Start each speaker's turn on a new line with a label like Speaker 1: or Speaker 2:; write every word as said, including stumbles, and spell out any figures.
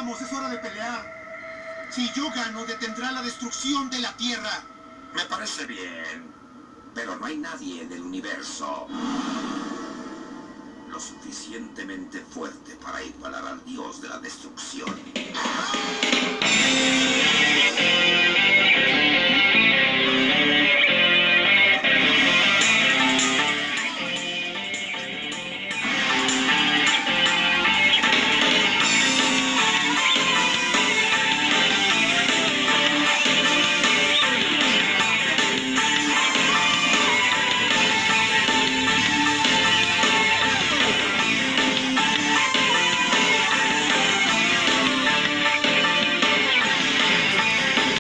Speaker 1: Vamos, es hora de pelear. Si yo gano, detendrá la destrucción de la Tierra.
Speaker 2: Me parece bien, pero no hay nadie en el universo lo suficientemente fuerte para igualar al dios de la destrucción.